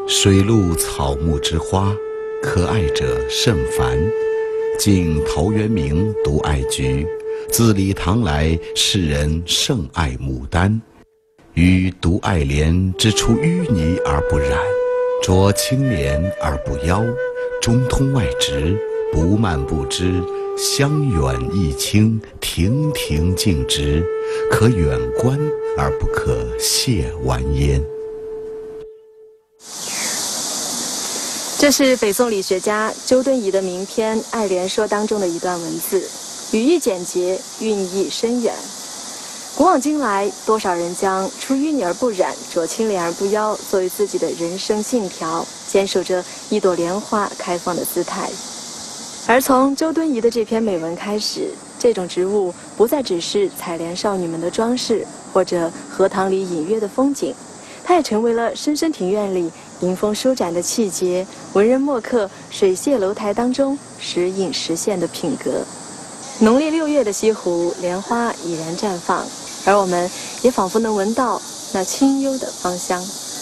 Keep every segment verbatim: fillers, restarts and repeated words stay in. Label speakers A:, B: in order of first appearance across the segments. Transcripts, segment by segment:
A: 水陆草木之花，可爱者甚蕃。敬陶渊明独爱菊，自李唐来，世人甚爱牡丹。予独爱莲之出淤泥而不染，濯清涟而不妖，中通外直，不蔓不枝，香远益清，亭亭净植，可远观而不可亵玩焉。
B: 这是北宋理学家周敦颐的名篇《爱莲说》当中的一段文字，语义简洁，蕴意深远。古往今来，多少人将出淤泥而不染，濯清涟而不妖作为自己的人生信条，坚守着一朵莲花开放的姿态。而从周敦颐的这篇美文开始，这种植物不再只是采莲少女们的装饰，或者荷塘里隐约的风景，它也成为了深深庭院里迎风舒展的气节，文人墨客水榭楼台当中时隐时现的品格。农历六月的西湖，莲花已然绽放，而我们也仿佛能闻到那清幽的芳香。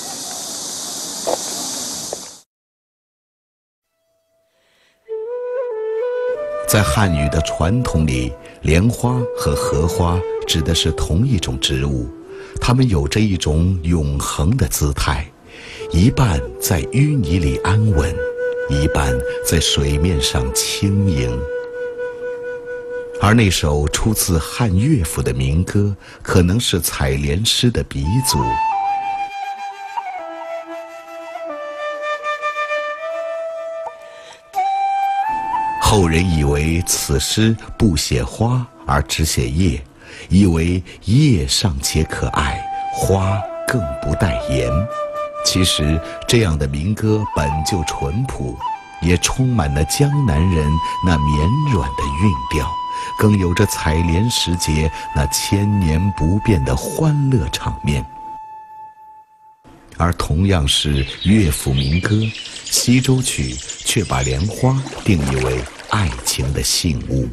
A: 在汉语的传统里，莲花和荷花指的是同一种植物，它们有着一种永恒的姿态，一半在淤泥里安稳，一半在水面上轻盈。而那首出自汉乐府的民歌，可能是采莲诗的鼻祖。后人以为此诗不写花而只写叶，以为叶尚且可爱，花更不待言。其实这样的民歌本就淳朴，也充满了江南人那绵软的韵调，更有着采莲时节那千年不变的欢乐场面。而同样是乐府民歌，西洲曲却把莲花定义为爱情的信物。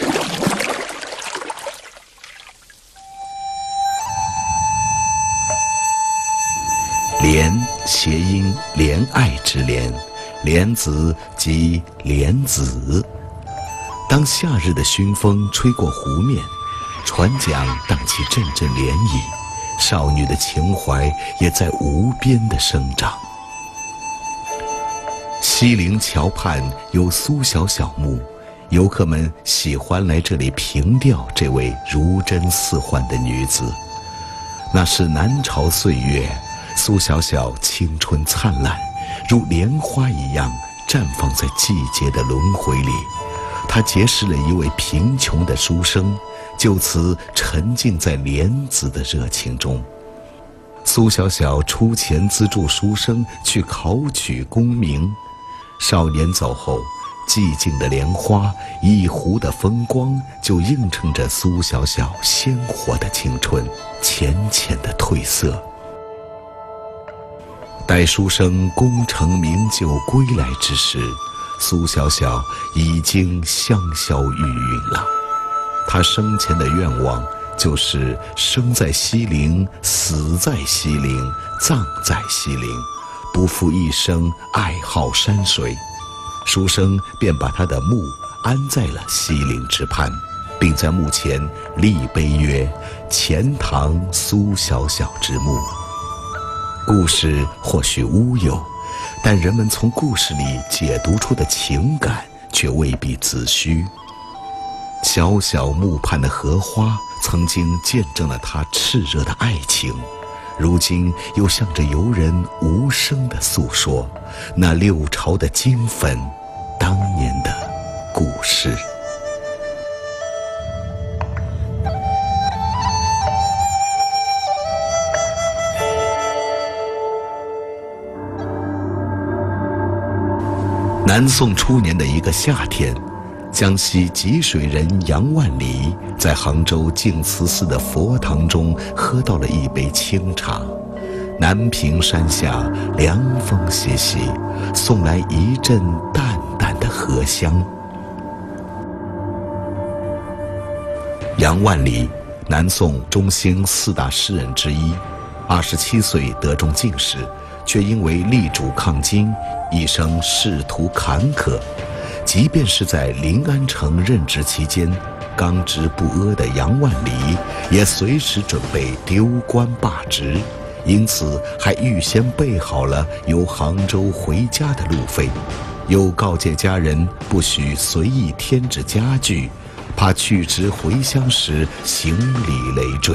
A: 莲谐音怜爱之怜，莲子即莲子。当夏日的熏风吹过湖面，船桨荡起阵阵涟漪，少女的情怀也在无边的生长。西泠桥畔有苏小小墓，游客们喜欢来这里凭吊这位如真似幻的女子。那是南朝岁月，苏小小青春灿烂，如莲花一样绽放在季节的轮回里。她结识了一位贫穷的书生，就此沉浸在莲子的热情中。苏小小出钱资助书生去考取功名，少年走后，寂静的莲花，一湖的风光，就映衬着苏小小鲜活的青春，浅浅的褪色。待书生功成名就归来之时，苏小小已经香消玉殒了。他生前的愿望就是生在西陵，死在西陵，葬在西陵，不负一生爱好山水。书生便把他的墓安在了西陵之畔，并在墓前立碑曰：钱塘苏小小之墓。故事或许乌有，但人们从故事里解读出的情感却未必子虚。小小墓畔的荷花曾经见证了他炽热的爱情，如今又向着游人无声地诉说那六朝的金粉当年的故事。南宋初年的一个夏天，江西吉水人杨万里在杭州净慈寺的佛堂中喝到了一杯清茶。南屏山下凉风习习，送来一阵淡淡的荷香。杨万里，南宋中兴四大诗人之一，二十七岁得中进士， 却因为力主抗金，一生仕途坎坷。即便是在临安城任职期间，刚直不阿的杨万里也随时准备丢官罢职，因此还预先备好了由杭州回家的路费，又告诫家人不许随意添置家具，怕去职回乡时行李累赘。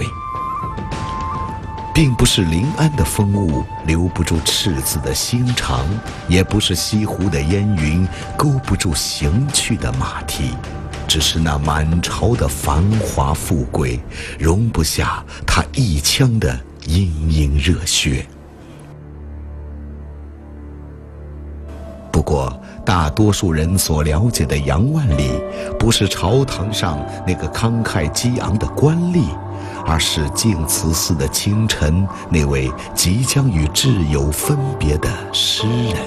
A: 并不是临安的风物留不住赤子的心肠，也不是西湖的烟云勾不住行去的马蹄，只是那满朝的繁华富贵容不下他一腔的殷殷热血。不过大多数人所了解的杨万里，不是朝堂上那个慷慨激昂的官吏，而是净慈寺的清晨那位即将与挚友分别的诗人。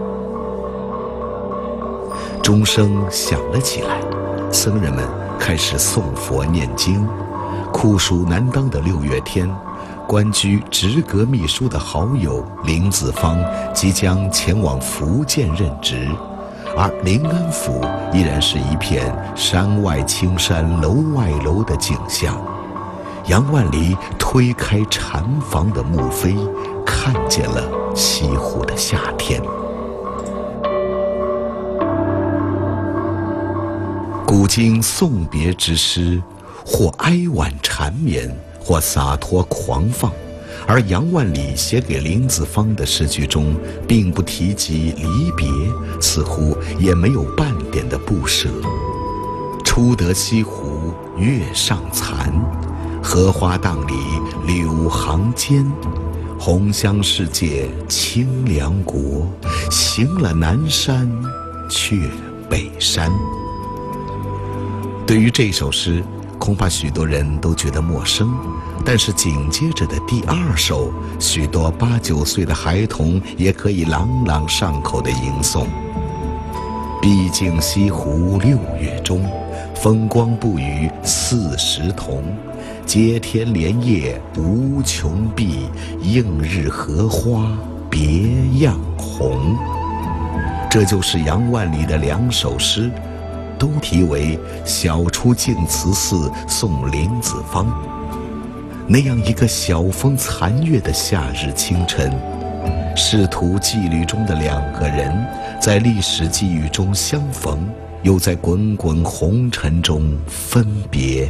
A: 钟声响了起来，僧人们开始诵佛念经。酷暑难当的六月天，官居直阁秘书的好友林子方即将前往福建任职，而临安府依然是一片山外青山楼外楼的景象。杨万里推开禅房的幕扉，看见了西湖的夏天。古今送别之诗，或哀婉缠绵，或洒脱狂放，而杨万里写给林子方的诗句中，并不提及离别，似乎也没有半点的不舍。初得西湖月上残，荷花荡里柳行间，红香世界清凉国，行了南山却北山。对于这首诗，恐怕许多人都觉得陌生，但是紧接着的第二首，许多八九岁的孩童也可以朗朗上口地吟诵。毕竟西湖六月中，风光不与四时同。接天莲叶无穷碧，映日荷花别样红。这就是杨万里的两首诗，都题为《小出净慈寺送林子方》。那样一个晓风残月的夏日清晨，仕途羁旅中的两个人，在历史际遇中相逢，又在滚滚红尘中分别。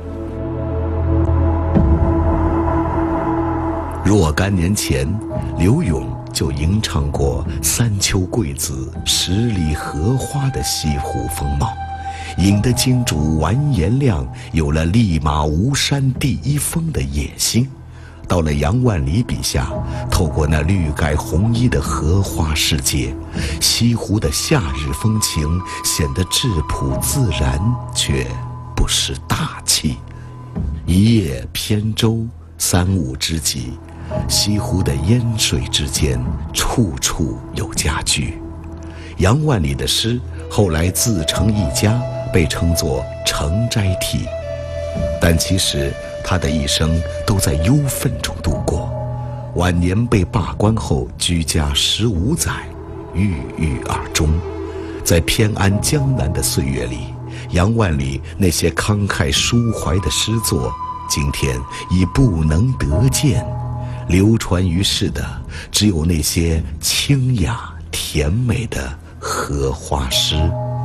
A: 若干年前，柳永就吟唱过三秋桂子，十里荷花的西湖风貌，引得金主完颜亮有了立马吴山第一峰的野心。到了杨万里笔下，透过那绿盖红衣的荷花世界，西湖的夏日风情显得质朴自然，却不失大气。一叶扁舟，三五知己，西湖的烟水之间，处处有佳句。杨万里的诗后来自成一家，被称作《诚斋体》，但其实他的一生都在忧愤中度过。晚年被罢官后，居家十五载，郁郁而终。在偏安江南的岁月里，杨万里那些慷慨抒怀的诗作，今天已不能得见。流传于世的，只有那些清雅甜美的荷花诗。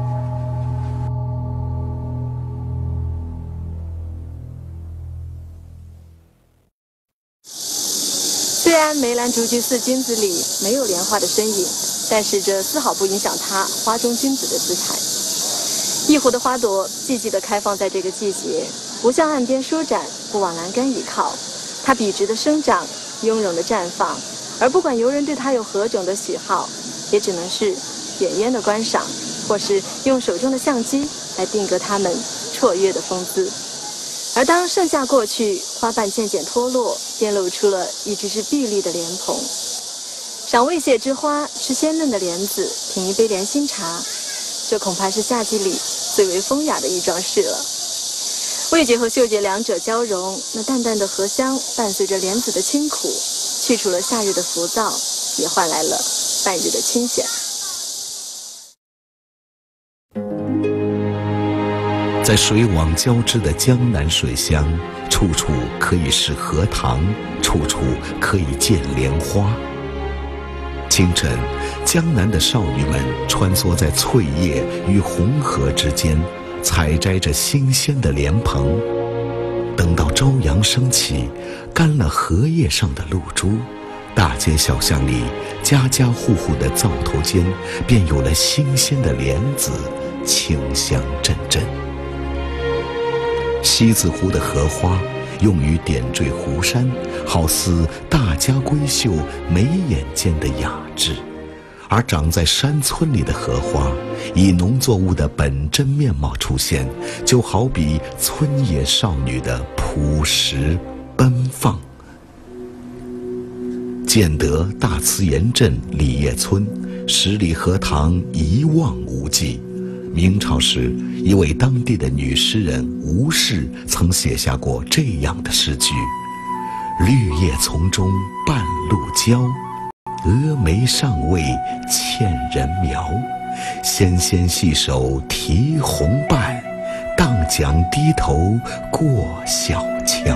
B: 虽然梅兰竹菊四君子里没有莲花的身影，但是这丝毫不影响它花中君子的姿态。一湖的花朵寂寂地开放在这个季节，不向岸边舒展，不往栏杆倚靠，它笔直地生长，雍容地绽放，而不管游人对它有何种的喜好，也只能是远远的观赏，或是用手中的相机来定格它们绰约的风姿。而当盛夏过去，花瓣渐渐脱落，便露出了一只只碧绿的莲蓬。赏未谢之花，吃鲜嫩的莲子，品一杯莲心茶，这恐怕是夏季里最为风雅的一桩事了。味觉和嗅觉两者交融，那淡淡的荷香伴随着莲子的清苦，去除了夏日的浮躁， 也换来了半日的清闲。
A: 在水网交织的江南水乡，处处可以是荷塘，处处可以见莲花。清晨，江南的少女们穿梭在翠叶与红荷之间，采摘着新鲜的莲蓬。等到朝阳升起，干了荷叶上的露珠，大街小巷里，家家户户的灶头间，便有了新鲜的莲子，清香阵阵。西子湖的荷花用于点缀湖山，好似大家闺秀眉眼间的雅致；而长在山村里的荷花，以农作物的本真面貌出现，就好比村野少女的朴实奔放。建德大慈岩镇李叶村十里荷塘一望无际。明朝时，一位当地的女诗人吴氏曾写下过这样的诗句：绿叶丛中半路娇，峨眉上未欠人描。纤纤细手提红瓣，荡桨低头过小桥。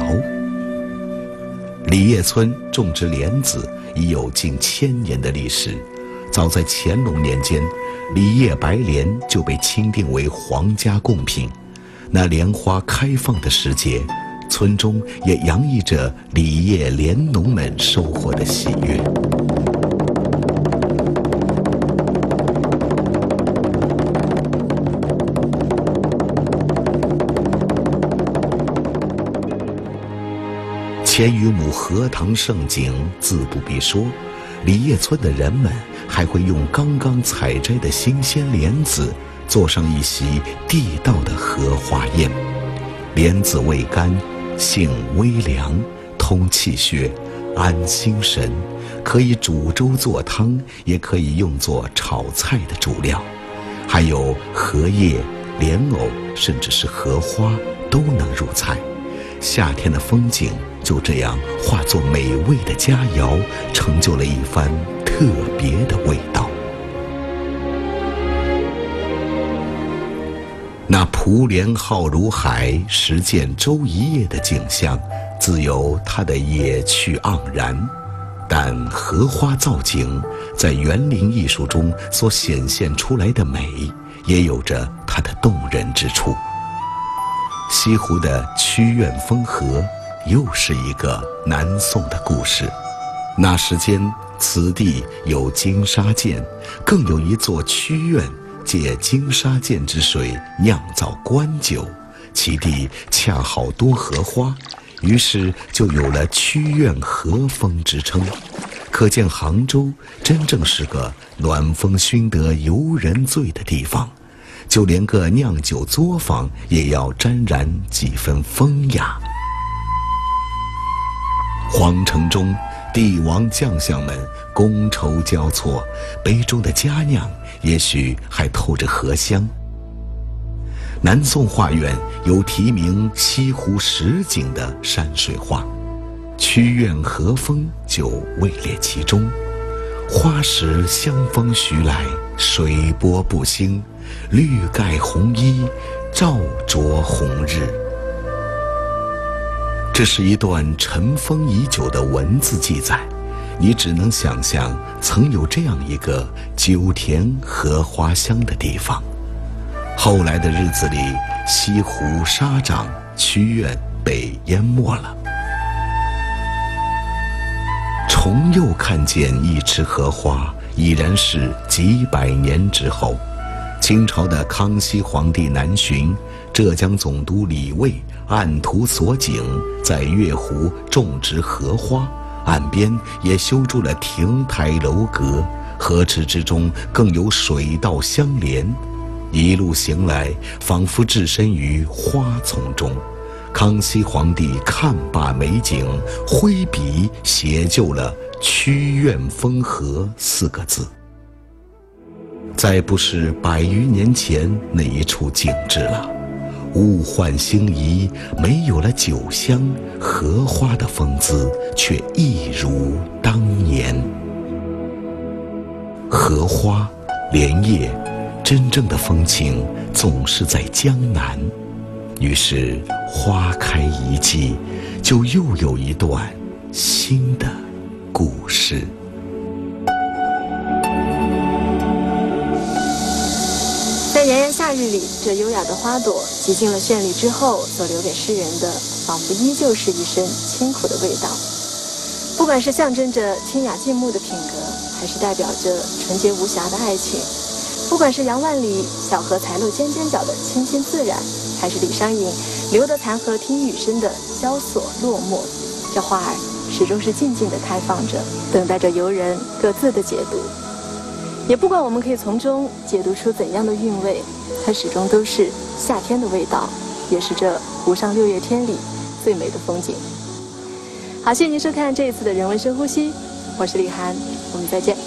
A: 李叶村种植莲子已有近千年的历史，早在乾隆年间，李叶白莲就被钦定为皇家贡品。那莲花开放的时节，村中也洋溢着李叶莲农们收获的喜悦。千余亩荷塘盛景自不必说，李叶村的人们还会用刚刚采摘的新鲜莲子做上一席地道的荷花宴。莲子味甘，性微凉，通气血，安心神，可以煮粥做汤，也可以用作炒菜的主料。还有荷叶、莲藕，甚至是荷花都能入菜。夏天的风景就这样化作美味的佳肴，成就了一番特别的味道。那蒲莲浩如海，实见舟一叶的景象，自有它的野趣盎然。但荷花造景在园林艺术中所显现出来的美，也有着它的动人之处。西湖的曲院风荷又是一个南宋的故事。那时间，此地有金沙涧，更有一座曲院，借金沙涧之水酿造官酒，其地恰好多荷花，于是就有了曲院荷风之称。可见杭州真正是个暖风熏得游人醉的地方，就连个酿酒作坊也要沾染几分风雅。皇城中，帝王将相们觥筹交错，杯中的佳酿也许还透着荷香。南宋画院有题名西湖十景的山水画，曲院荷风就位列其中。花时香风徐来，水波不兴，绿盖红衣，照着红日。这是一段尘封已久的文字记载，你只能想象曾有这样一个酒田荷花香的地方。后来的日子里，西湖沙涨，曲院被淹没了。重又看见一池荷花，已然是几百年之后。清朝的康熙皇帝南巡，浙江总督李卫按图索景，在月湖种植荷花，岸边也修筑了亭台楼阁，河池之中更有水道相连。一路行来，仿佛置身于花丛中。康熙皇帝看罢美景，挥笔写就了“曲院风荷”四个字。再不是百余年前那一处景致了，物换星移，没有了酒香，荷花的风姿却一如当年。 荷花、莲叶，真正的风情总是在江南。于是花开一季，就又有一段新的故事。
B: 在炎炎夏日里，这优雅的花朵极尽了绚丽之后，所留给诗人的，仿佛依旧是一身清苦的味道。不管是象征着清雅静穆的品格，还是代表着纯洁无瑕的爱情；不管是杨万里小荷才露尖尖角的清新自然，还是李商隐留得残荷听雨声的萧索落寞，这花儿始终是静静地开放着，等待着游人各自的解读。也不管我们可以从中解读出怎样的韵味，它始终都是夏天的味道，也是这湖上六月天里最美的风景。好，谢谢您收看这一次的人文深呼吸，我是李涵，我们再见。